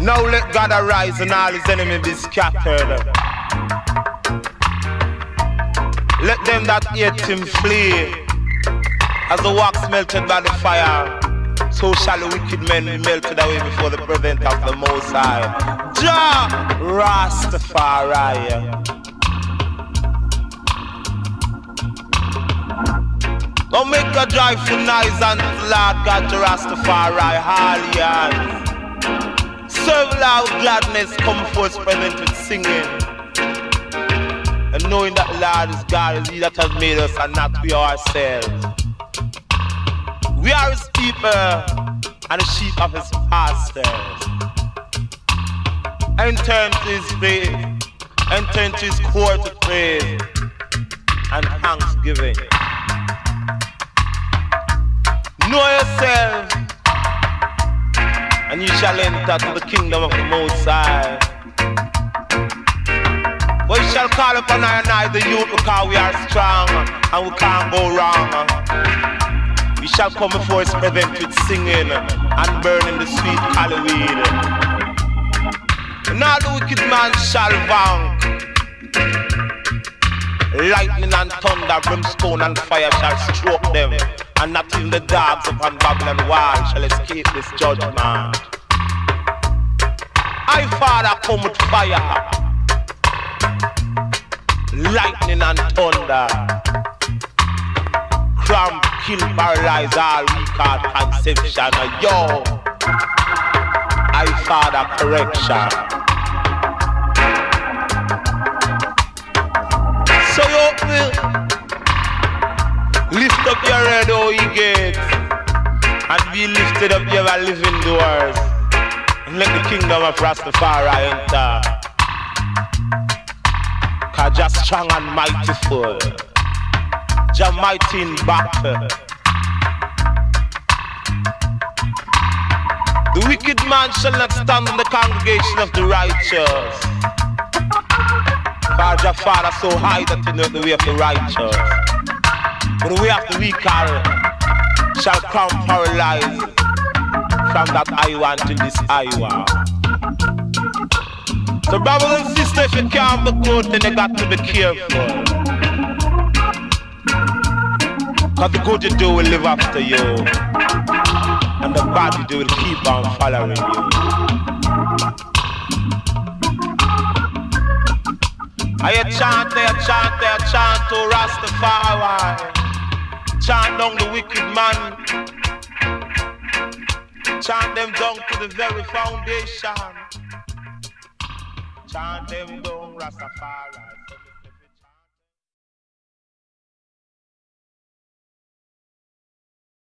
Now let God arise and all his enemies be scattered. Let them that hate him flee. As the wax melted by the fire, so shall the wicked men be melted away before the presence of the Most High. Jah Rastafari. Don't make a joyful noise unto the Lord God Jah Rastafari. Hallelujah. Serve loud gladness, come forth present with singing. And knowing that the Lord is God, is He that has made us and not we ourselves. We are His people and the sheep of His pastures. Enter into His faith, enter into His court with praise and thanksgiving. Know yourself, and you shall enter to the kingdom of the Most High. But you shall call upon I and I, the youth, because we are strong and we can't go wrong. We shall come before His presence with singing and burning the sweet cali weed. And all the wicked man shall vank. Lightning and thunder, brimstone and fire shall stroke them, and not even the dogs upon Babylon wall shall escape this judgment. I, Father, come with fire, lightning and thunder, cramp, kill, paralyze all we call conception. Yo, I, Father, correction. So you lift up your head, oh ye gates, and be lifted up your living doors, and let the kingdom of Rastafari enter. Cause Jah strong and mightyful, Jah mighty in battle. The wicked man shall not stand in the congregation of the righteous. For Jah Father so high that He knows the way of the righteous, but the way of the weak shall come paralyzed from that Iowa to this Iowa. So brothers and sisters, if you can't be good, then you got to be careful. Cause the good you do will live after you, and the bad you do will keep on following you. I chant, oh Rastafari. Chant down the wicked man. Chant them down to the very foundation. Chant them down, Rastafari.